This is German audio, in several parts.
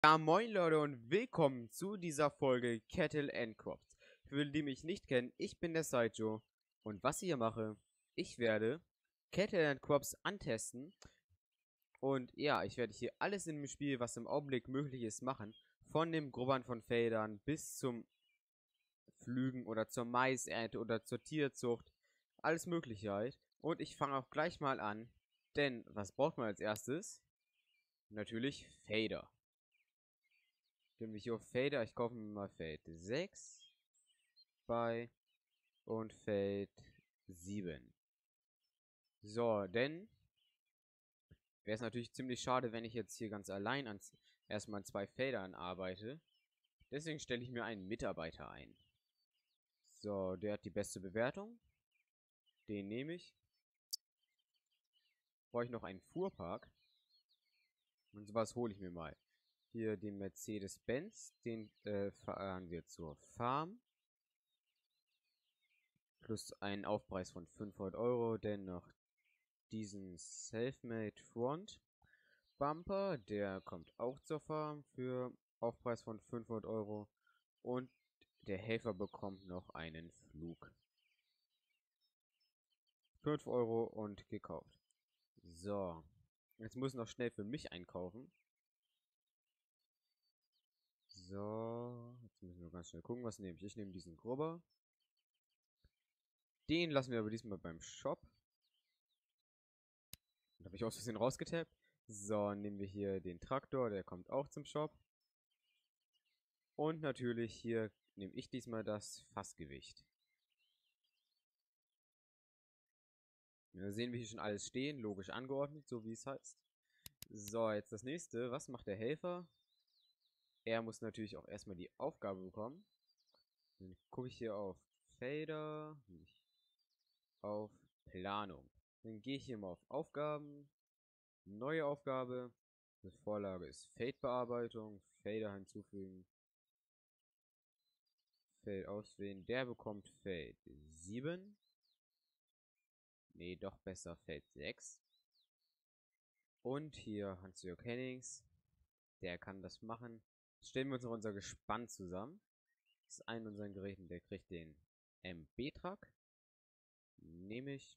Ja, moin Leute und willkommen zu dieser Folge Kettle and Crops. Für die mich nicht kennen, ich bin der Saijo und was ich hier mache, ich werde Kettle and Crops antesten und ja, ich werde hier alles in dem Spiel, was im Augenblick möglich ist, machen. Von dem Grubbern von Feldern bis zum Pflügen oder zur Maisernte oder zur Tierzucht. Alles mögliche halt. Und ich fange auch gleich mal an, denn was braucht man als erstes? Natürlich Fader. Gehen wir hier auf Fader. Ich kaufe mir mal Feld 6 bei und Feld 7. So, denn wäre es natürlich ziemlich schade, wenn ich jetzt hier ganz allein erstmal an 2 Feldern arbeite. Deswegen stelle ich mir einen Mitarbeiter ein. So, der hat die beste Bewertung. Den nehme ich. Brauche ich noch einen Fuhrpark. Und sowas hole ich mir mal. Hier den Mercedes-Benz. Den fahren wir zur Farm. Plus einen Aufpreis von 500 Euro. Denn noch diesen Selfmade Front Bumper. Der kommt auch zur Farm für Aufpreis von 500 Euro. Und der Helfer bekommt noch einen Flug. 5 Euro und gekauft. So. Jetzt muss ich noch schnell für mich einkaufen. So. Jetzt müssen wir ganz schnell gucken, was nehme ich. Ich nehme diesen Grubber. Den lassen wir aber diesmal beim Shop. Da habe ich aus Versehen rausgetappt. So, nehmen wir hier den Traktor. Der kommt auch zum Shop. Und natürlich hier nehme ich diesmal das Fassgewicht. Da sehen wir hier schon alles stehen, logisch angeordnet, so wie es heißt. So, jetzt das nächste. Was macht der Helfer? Er muss natürlich auch erstmal die Aufgabe bekommen. Dann gucke ich hier auf Fader, auf Planung. Dann gehe ich hier mal auf Aufgaben, neue Aufgabe. Die Vorlage ist Fade-Bearbeitung, Fader hinzufügen, Fade auswählen. Der bekommt Fade 7. Nee, doch besser Fade 6. Und hier Hans-Jörg Hennings. Der kann das machen. Jetzt stellen wir uns noch unser Gespann zusammen. Das ist ein unseren Geräten, der kriegt den MB-Truck. Nehme ich.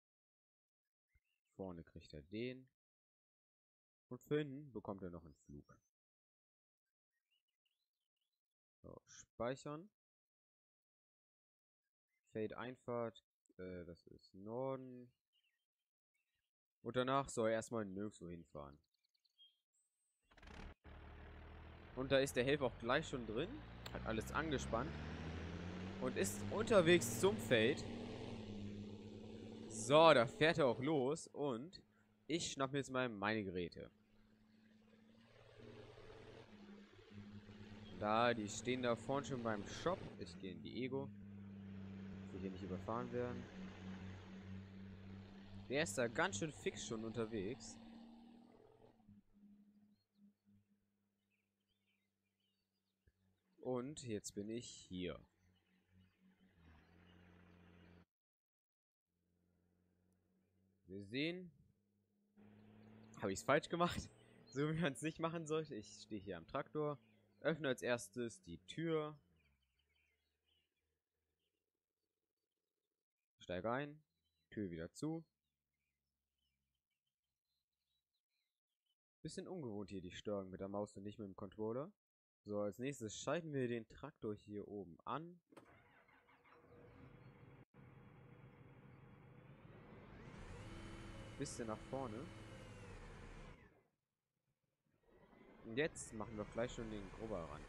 Vorne kriegt er den. Und für hinten bekommt er noch einen Flug. So, speichern. Fade Einfahrt. Das ist Norden. Und danach soll er erstmal nirgendwo hinfahren. Und da ist der Helfer auch gleich schon drin. Hat alles angespannt. Und ist unterwegs zum Feld. So, da fährt er auch los. Und ich schnapp mir jetzt mal meine Geräte. Da, die stehen da vorne schon beim Shop. Ich gehe in die Ego. Ich will hier nicht überfahren werden. Der ist da ganz schön fix schon unterwegs. Und jetzt bin ich hier. Wir sehen. Habe ich es falsch gemacht? So wie man es nicht machen sollte. Ich stehe hier am Traktor. Öffne als erstes die Tür. Steige ein. Tür wieder zu. Bisschen ungewohnt hier die Steuerung mit der Maus und nicht mit dem Controller. So, als nächstes schalten wir den Traktor hier oben an. Bisschen nach vorne. Und jetzt machen wir gleich schon den Grubber ran.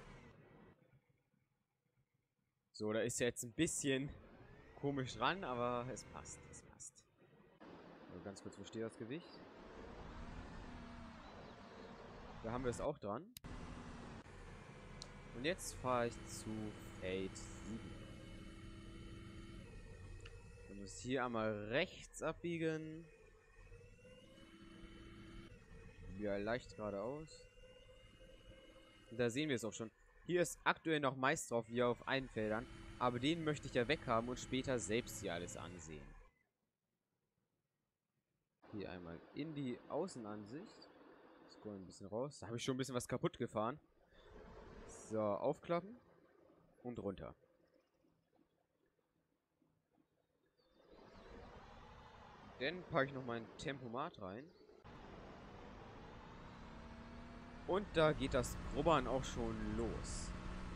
So, da ist er jetzt ein bisschen komisch ran, aber es passt. Es passt. So, ganz kurz, wo steht das Gewicht? Da haben wir es auch dran. Und jetzt fahre ich zu Fade 7. Ich muss hier einmal rechts abbiegen. Wieder leicht geradeaus. Und da sehen wir es auch schon. Hier ist aktuell noch Mais drauf, wie auf allen Feldern. Aber den möchte ich ja weghaben und später selbst hier alles ansehen. Hier einmal in die Außenansicht. Das Scroll ein bisschen raus. Da habe ich schon ein bisschen was kaputt gefahren. So, aufklappen. Und runter. Dann packe ich noch mein Tempomat rein. Und da geht das Grubbern auch schon los.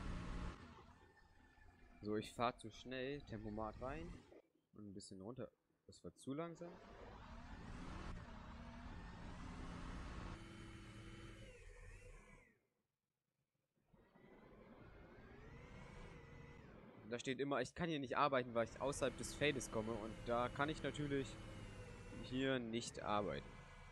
So, ich fahre zu schnell. Tempomat rein. Und ein bisschen runter. Das war zu langsam. Und da steht immer, ich kann hier nicht arbeiten, weil ich außerhalb des Feldes komme. Und da kann ich natürlich hier nicht arbeiten.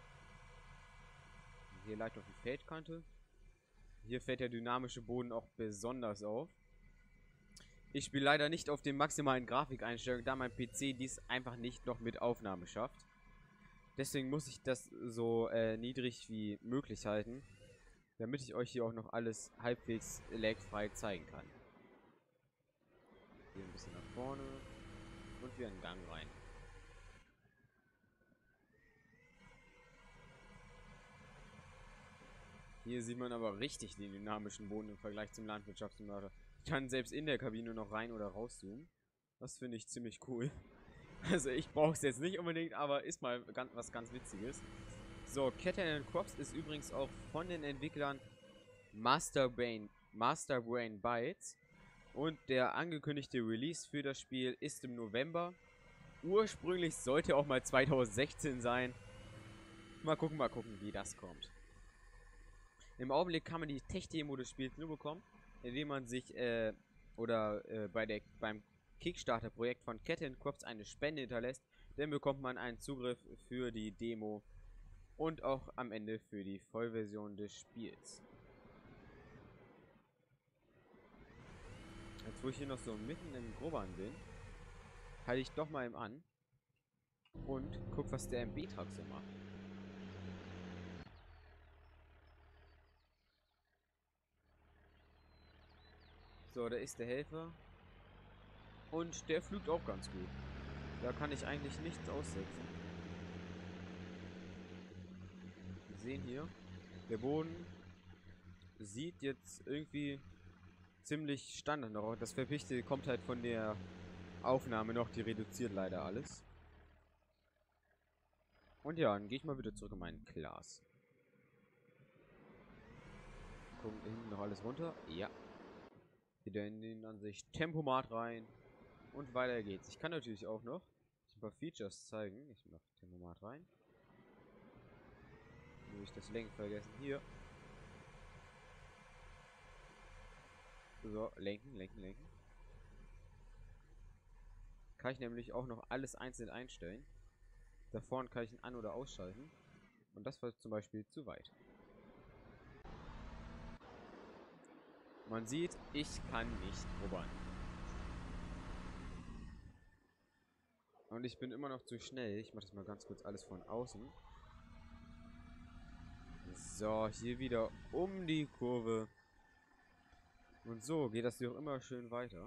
Hier leicht auf die Feldkante. Hier fällt der dynamische Boden auch besonders auf. Ich spiele leider nicht auf den maximalen Grafikeinstellungen, da mein PC dies einfach nicht noch mit Aufnahme schafft. Deswegen muss ich das so niedrig wie möglich halten, damit ich euch hier auch noch alles halbwegs lagfrei zeigen kann. Hier ein bisschen nach vorne und wieder einen Gang rein. Hier sieht man aber richtig den dynamischen Boden im Vergleich zum Landwirtschaftssimulator. Ich kann selbst in der Kabine noch rein oder rauszoomen. Das finde ich ziemlich cool. Also ich brauche es jetzt nicht unbedingt, aber ist mal was ganz Witziges. So, Cat Crops ist übrigens auch von den Entwicklern Masterbrain Bytes. Und der angekündigte Release für das Spiel ist im November. Ursprünglich sollte auch mal 2016 sein. Mal gucken, wie das kommt. Im Augenblick kann man die Tech-Demo des Spiels nur bekommen, indem man sich beim Kickstarter-Projekt von Cat Crops eine Spende hinterlässt. Dann bekommt man einen Zugriff für die Demo und auch am Ende für die Vollversion des Spiels. Jetzt, wo ich hier noch so mitten im Grubbern bin, halte ich doch mal eben an und guck, was der MB-Truck so macht. So, da ist der Helfer. Und der pflügt auch ganz gut. Da kann ich eigentlich nichts aussetzen. Wir sehen hier, der Boden sieht jetzt irgendwie ziemlich Standard noch. Das Verpichte kommt halt von der Aufnahme noch, die reduziert leider alles. Und ja, dann gehe ich mal wieder zurück in mein Glas. Gucken hinten noch alles runter. Ja. Wieder in den Ansicht Tempomat rein. Und weiter geht's. Ich kann natürlich auch noch ein paar Features zeigen. Ich mache Tempomat rein. Habe ich das Lenken vergessen. Hier. So, lenken. Kann ich nämlich auch noch alles einzeln einstellen. Da vorne kann ich ihn an- oder ausschalten. Und das war zum Beispiel zu weit. Man sieht, ich kann nicht rubbern. Und ich bin immer noch zu schnell. Ich mache das mal ganz kurz alles von außen. So, hier wieder um die Kurve. Und so geht das hier auch immer schön weiter.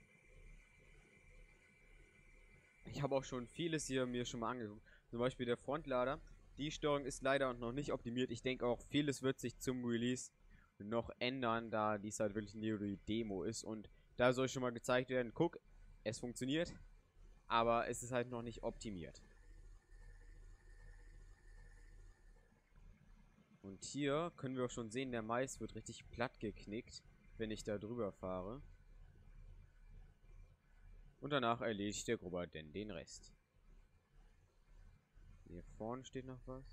Ich habe auch schon vieles hier mir schon mal angeguckt. Zum Beispiel der Frontlader. Die Steuerung ist leider noch nicht optimiert. Ich denke auch, vieles wird sich zum Release noch ändern, da dies halt wirklich nur die Demo ist. Und da soll schon mal gezeigt werden, guck, es funktioniert, aber es ist halt noch nicht optimiert. Und hier können wir auch schon sehen, der Mais wird richtig platt geknickt, wenn ich da drüber fahre. Und danach erledigt der Grubber denn den Rest. Hier vorne steht noch was.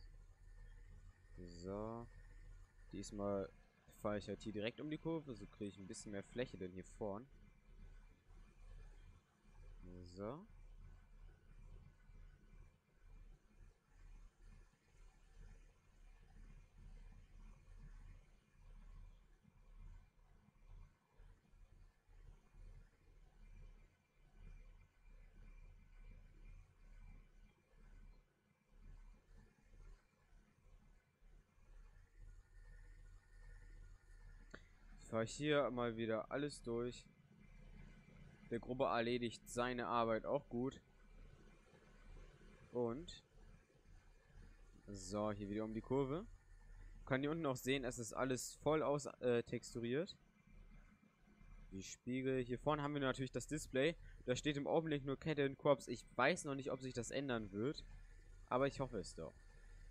So. Diesmal fahre ich halt hier direkt um die Kurve, so kriege ich ein bisschen mehr Fläche denn hier vorne. So. Fahre ich hier mal wieder alles durch. Der Grubber erledigt seine Arbeit auch gut. Und so, hier wieder um die Kurve. kann hier unten auch sehen, es ist alles voll aus texturiert. Die Spiegel. Hier vorne haben wir natürlich das Display. Da steht im Augenblick nur Cat Corps. Ich weiß noch nicht, ob sich das ändern wird. Aber ich hoffe es doch.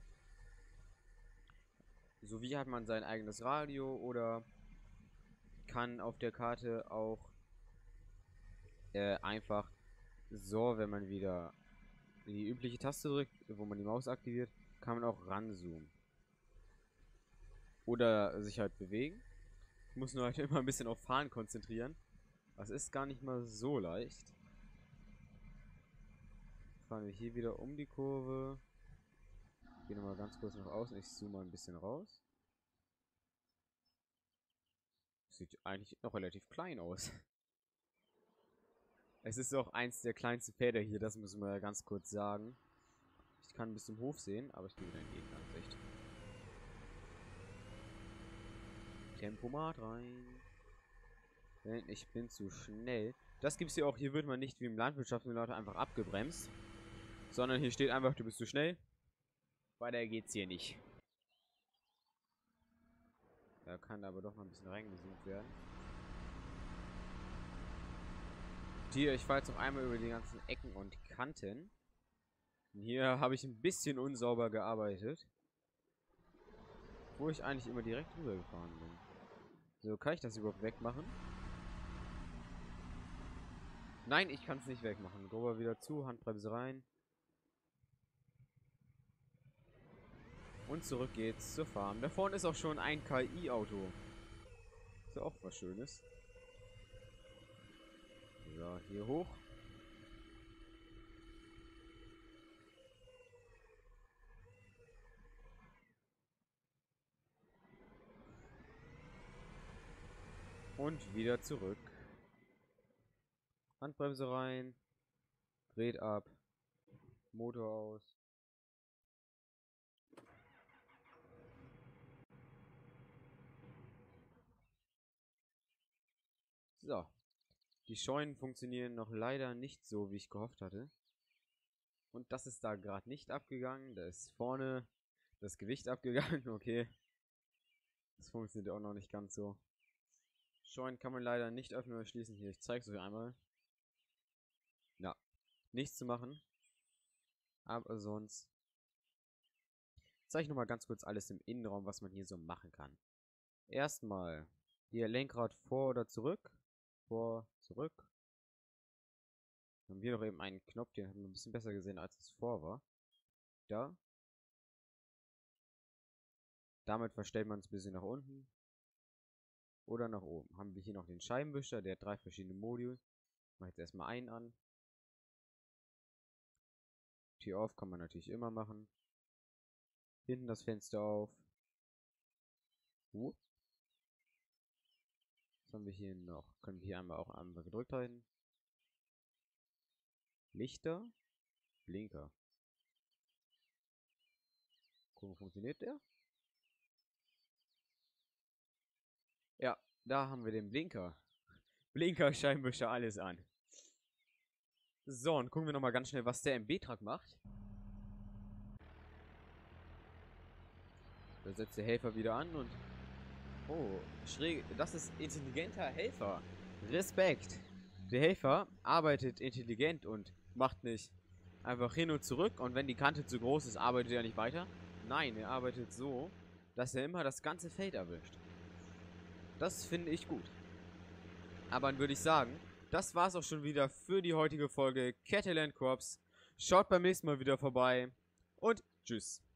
Sowie hat man sein eigenes Radio oder kann auf der Karte auch einfach so, wenn man wieder die übliche Taste drückt, wo man die Maus aktiviert, kann man auch ranzoomen. Oder sich halt bewegen. Ich muss nur halt immer ein bisschen auf Fahren konzentrieren. Das ist gar nicht mal so leicht. Fahren wir hier wieder um die Kurve. Gehen nochmal ganz kurz nach außen. Ich zoome mal ein bisschen raus. Sieht eigentlich noch relativ klein aus. Es ist auch eins der kleinsten Pferde hier, das müssen wir ja ganz kurz sagen. Ich kann bis zum Hof sehen, aber ich gehe wieder in Gegenansicht. Tempomat rein. Denn ich bin zu schnell. Das gibt's hier auch. Hier wird man nicht wie im Landwirtschaftssimulator einfach abgebremst. Sondern hier steht einfach, du bist zu schnell. Weiter geht's hier nicht. Da kann aber doch mal ein bisschen reingezoomt werden. Hier, ich fahre jetzt noch einmal über die ganzen Ecken und Kanten. Und hier habe ich ein bisschen unsauber gearbeitet. Wo ich eigentlich immer direkt rübergefahren bin. So, kann ich das überhaupt wegmachen? Nein, ich kann es nicht wegmachen. Grober wieder zu, Handbremse rein. Und zurück geht's zur Farm. Da vorne ist auch schon ein KI-Auto. Ist ja auch was Schönes. So, hier hoch. Und wieder zurück. Handbremse rein. Dreht ab. Motor aus. So. Die Scheunen funktionieren noch leider nicht so, wie ich gehofft hatte. Und das ist da gerade nicht abgegangen. Da ist vorne das Gewicht abgegangen. Okay. Das funktioniert auch noch nicht ganz so. Scheunen kann man leider nicht öffnen oder schließen. Hier, ich zeige es euch einmal. Ja, nichts zu machen. Aber sonst zeige ich nochmal ganz kurz alles im Innenraum, was man hier so machen kann. Erstmal hier Lenkrad vor oder zurück. Vor, zurück. Dann haben wir noch eben einen Knopf, den haben wir ein bisschen besser gesehen, als es vor war. Da. Damit verstellt man es ein bisschen nach unten. Oder nach oben. Haben wir hier noch den Scheibenwischer, der hat 3 verschiedene Modi. Ich mache jetzt erstmal einen an. Tür auf kann man natürlich immer machen. Hinten das Fenster auf. Was haben wir hier noch? Können wir hier einmal auch einmal gedrückt halten. Lichter. Blinker. Gucken, funktioniert der? Ja, da haben wir den Blinker. Blinker, Scheibenwischer, alles an. So, und gucken wir nochmal ganz schnell, was der MB-Truck macht. Da setzt der Helfer wieder an und... Oh, schräg. Das ist intelligenter Helfer. Respekt. Der Helfer arbeitet intelligent und macht nicht einfach hin und zurück. Und wenn die Kante zu groß ist, arbeitet er nicht weiter. Nein, er arbeitet so, dass er immer das ganze Feld erwischt. Das finde ich gut. Aber dann würde ich sagen, das war's auch schon wieder für die heutige Folge Cat Corps. Schaut beim nächsten Mal wieder vorbei und tschüss.